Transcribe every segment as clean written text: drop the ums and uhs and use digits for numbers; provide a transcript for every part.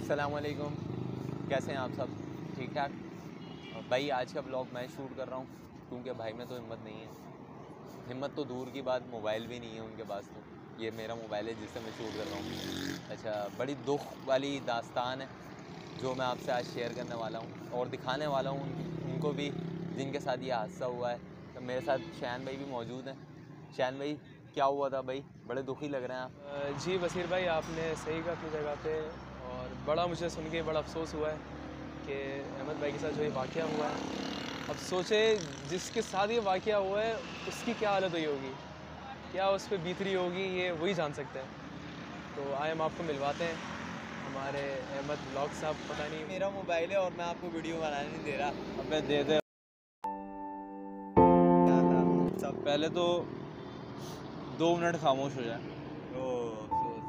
अस्सलामुअलैकुम, कैसे हैं आप सब? ठीक ठाक? भाई आज का ब्लॉग मैं शूट कर रहा हूँ क्योंकि भाई में तो हिम्मत नहीं है। हिम्मत तो दूर की बात, मोबाइल भी नहीं है उनके पास। तो ये मेरा मोबाइल है जिससे मैं शूट कर रहा हूँ। अच्छा, बड़ी दुख वाली दास्तान है जो मैं आपसे आज शेयर करने वाला हूँ और दिखाने वाला हूँ उनको भी जिनके साथ ये हादसा हुआ है। तो मेरे साथ शैन भाई भी मौजूद हैं। शैन भाई, क्या हुआ था भाई? बड़े दुखी लग रहे हैं आप। जी बसीर भाई, आपने सही कहा अपनी जगह पे। और बड़ा मुझे सुन के बड़ा अफसोस हुआ है कि अहमद भाई के साथ जो ये वाक़या हुआ है, अब सोचे जिसके साथ ये वाक़या हुआ है उसकी क्या हालत हुई होगी, क्या उस पर बीत रही होगी, ये वही जान सकते हैं। तो आए हम आपको मिलवाते हैं हमारे अहमद ब्लॉग साहब। पता नहीं, मेरा मोबाइल है और मैं आपको वीडियो बनाने नहीं दे रहा। अबे दे दे। क्या था सब? पहले तो 2 मिनट खामोश हो जाए। अफसोस।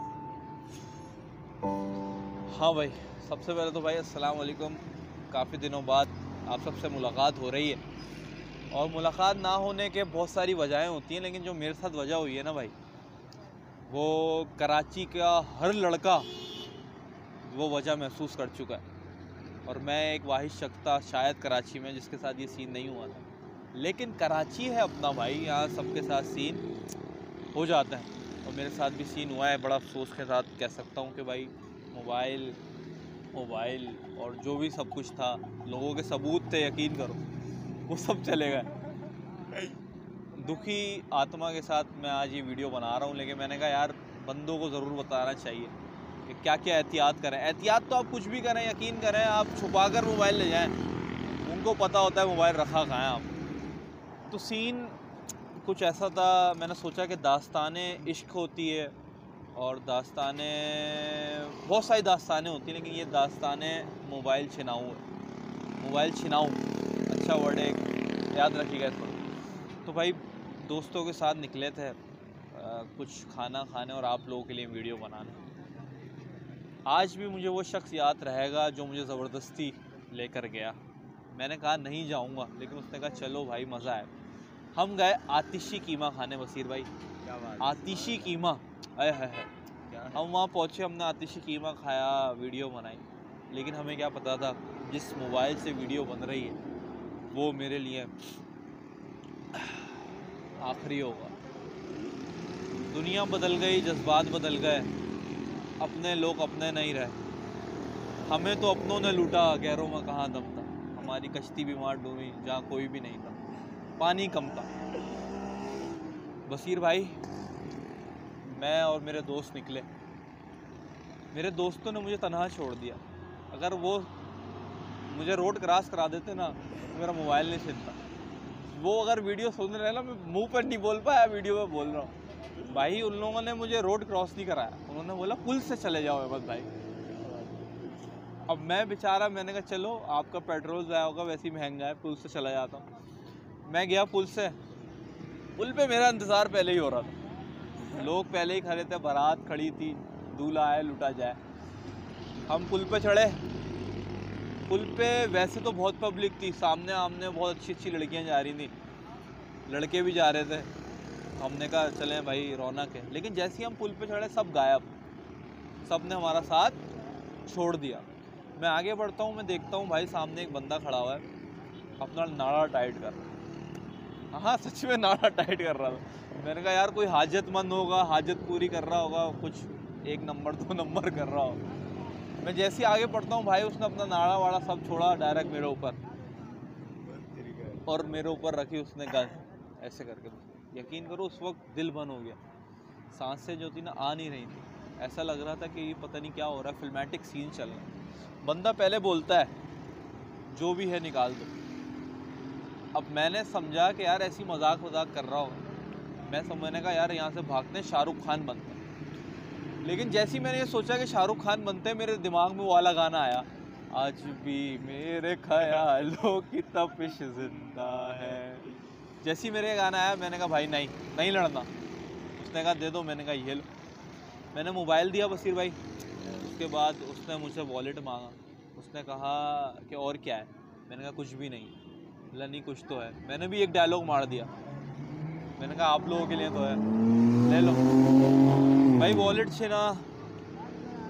हाँ भाई, सबसे पहले तो भाई अस्सलाम वालेकुम। काफ़ी दिनों बाद आप सबसे मुलाकात हो रही है और मुलाकात ना होने के बहुत सारी वजहें होती हैं, लेकिन जो मेरे साथ वजह हुई है ना भाई, वो कराची का हर लड़का वो वजह महसूस कर चुका है। और मैं एक वाहिद शख्स था शायद कराची में जिसके साथ ये सीन नहीं हुआ था, लेकिन कराची है अपना भाई, यहाँ सबके साथ सीन हो जाता है और मेरे साथ भी सीन हुआ है। बड़ा अफसोस के साथ कह सकता हूँ कि भाई मोबाइल और जो भी सब कुछ था, लोगों के सबूत थे, यकीन करो, वो सब चले गए। दुखी आत्मा के साथ मैं आज ये वीडियो बना रहा हूँ, लेकिन मैंने कहा यार बंदों को ज़रूर बताना चाहिए कि क्या क्या एहतियात करें। एहतियात तो आप कुछ भी करें, यकीन करें, आप छुपा कर मोबाइल ले जाएं, उनको पता होता है मोबाइल रखा कहाँ है आप। तो सीन कुछ ऐसा था, मैंने सोचा कि दास्तानें इश्क होती है और दास्तानें, बहुत सारी दास्तानें होती हैं, लेकिन ये दास्तानें मोबाइल छिनाऊ है। मोबाइल छिनाऊ अच्छा वर्ड है, याद रखिएगा इसको। तो भाई दोस्तों के साथ निकले थे कुछ खाना खाने और आप लोगों के लिए वीडियो बनाने। आज भी मुझे वो शख्स याद रहेगा जो मुझे ज़बरदस्ती लेकर गया। मैंने कहा नहीं जाऊंगा, लेकिन उसने कहा चलो भाई मज़ा आए। हम गए आतिशी कीमा खाने। बसीर भाई, क्या बात? आतिशी कीमा, आए है। क्या है? हम वहाँ पहुँचे, हमने आतिशी कीमा खाया, वीडियो बनाई, लेकिन हमें क्या पता था जिस मोबाइल से वीडियो बन रही है वो मेरे लिए आखिरी होगा। दुनिया बदल गई, जज्बात बदल गए, अपने लोग अपने नहीं रहे। हमें तो अपनों ने लूटा, गैरों में कहाँ दम था। हमारी कश्ती बीमार डूबी जहाँ कोई भी नहीं था, पानी कम था। बसीर भाई, मैं और मेरे दोस्त निकले। मेरे दोस्तों ने मुझे तनहा छोड़ दिया। अगर वो मुझे रोड क्रॉस करा देते ना तो मेरा मोबाइल नहीं छिनता। वो अगर वीडियो सुन रहे ना, मैं मुंह पर नहीं बोल पाया, वीडियो में बोल रहा हूँ। भाई उन लोगों ने मुझे रोड क्रॉस नहीं कराया, उन्होंने बोला पुल से चले जाओ अहमद भाई। अब मैं बेचारा, मैंने कहा चलो आपका पेट्रोल ज़ाया होगा, वैसे ही महंगा है, पुल से चला जाता हूँ। मैं गया पुल से। पुल पे मेरा इंतज़ार पहले ही हो रहा था, लोग पहले ही खड़े थे, बारात खड़ी थी, दूल्हा आए लुटा जाए। हम पुल पे चढ़े। पुल पे वैसे तो बहुत पब्लिक थी, सामने आमने बहुत अच्छी अच्छी लड़कियां जा रही थी, लड़के भी जा रहे थे। हमने कहा चलें भाई, रौनक है। लेकिन जैसे ही हम पुल पे चढ़े सब गायब, सब ने हमारा साथ छोड़ दिया। मैं आगे बढ़ता हूँ, मैं देखता हूँ भाई सामने एक बंदा खड़ा हुआ है, अपना नाड़ा टाइट कर रहा है। हाँ सच में नाड़ा टाइट कर रहा था। मैंने कहा यार कोई हाजतमंद होगा, हाजत पूरी कर रहा होगा, कुछ 1 नंबर 2 नंबर कर रहा होगा। मैं जैसे ही आगे बढ़ता हूँ भाई, उसने अपना नाड़ा वाड़ा सब छोड़ा, डायरेक्ट मेरे ऊपर, और मेरे ऊपर रखी उसने गन, ऐसे करके। यकीन करो उस वक्त दिल बंद हो गया, सांसें जो थी ना आ नहीं रही थी। ऐसा लग रहा था कि पता नहीं क्या हो रहा है, फिल्मेटिक सीन चल रहा है। बंदा पहले बोलता है जो भी है निकाल दो। अब मैंने समझा कि यार ऐसी मजाक कर रहा होगा। मैंने कहा यार यहाँ से भागते हैं, शाहरुख खान बनते हैं। लेकिन जैसे ही मैंने ये सोचा कि शाहरुख खान बनते हैं, मेरे दिमाग में वो वाला गाना आया, आज भी मेरे ख्यालों की तपिश जिंदा है। जैसे ही मेरे गाना आया, मैंने कहा भाई नहीं लड़ना। उसने कहा दे दो, मैंने कहा ये लो। मैंने मोबाइल दिया बसीर भाई। उसके बाद उसने मुझसे वॉलेट मांगा। उसने कहा कि और क्या है? मैंने कहा कुछ भी नहीं। बोला नहीं कुछ तो है। मैंने भी एक डायलॉग मार दिया, मैंने कहा आप लोगों के लिए तो है, ले लो। भाई वॉलेट छीना,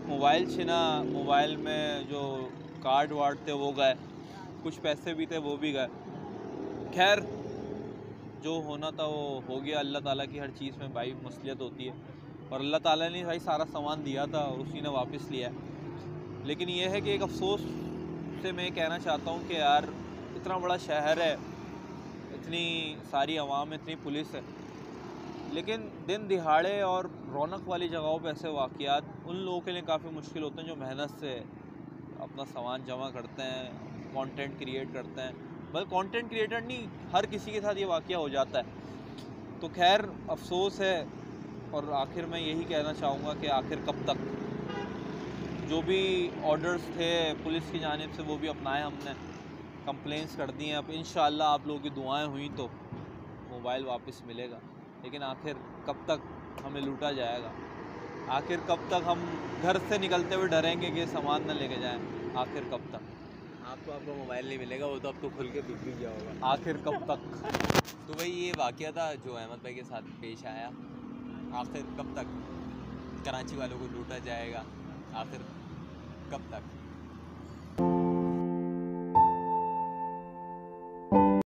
मोबाइल छिना, मोबाइल में जो कार्ड वार्ड थे वो गए, कुछ पैसे भी थे वो भी गए। खैर जो होना था वो हो गया। अल्लाह ताला की हर चीज़ में भाई मसलियत होती है, और अल्लाह ताला ने भाई सारा सामान दिया था और उसी ने वापस लिया है। लेकिन ये है कि एक अफसोस से मैं कहना चाहता हूँ कि यार इतना बड़ा शहर है, इतनी सारी आवाम, इतनी पुलिस है, लेकिन दिन दिहाड़े और रौनक वाली जगहों पे ऐसे वाक़यात उन लोगों के लिए काफ़ी मुश्किल होते हैं जो मेहनत से अपना सामान जमा करते हैं, कंटेंट क्रिएट करते हैं। बल्कि कंटेंट क्रिएटर नहीं, हर किसी के साथ ये वाक़या हो जाता है। तो खैर अफसोस है, और आखिर मैं यही कहना चाहूँगा कि आखिर कब तक। जो भी ऑर्डर्स थे पुलिस की जानिब से वो भी अपनाए हमने, कंप्लेंट्स कर दी हैं। अब इंशाअल्लाह आप लोगों की दुआएं हुई तो मोबाइल वापस मिलेगा, लेकिन आखिर कब तक हमें लूटा जाएगा? आखिर कब तक हम घर से निकलते हुए डरेंगे कि सामान न लेके जाएं? आखिर कब तक? आपको आपका मोबाइल नहीं मिलेगा, वो तो अब तो खुल के बिक भी गया होगा। आखिर कब तक? तो भाई ये वाक़या था जो अहमद भाई के साथ पेश आया। आखिर कब तक कराची वालों को लूटा जाएगा? आखिर कब तक?